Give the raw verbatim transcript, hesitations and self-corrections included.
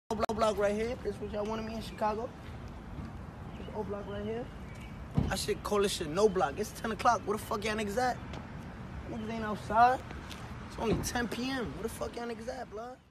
Oblock right here. This is what y'all wanted me in Chicago. This oblock right here. I should call this shit no block. It's ten o'clock. Where the fuck y'all niggas at? Niggas ain't outside. It's only ten P M Where the fuck y'all niggas at, blood?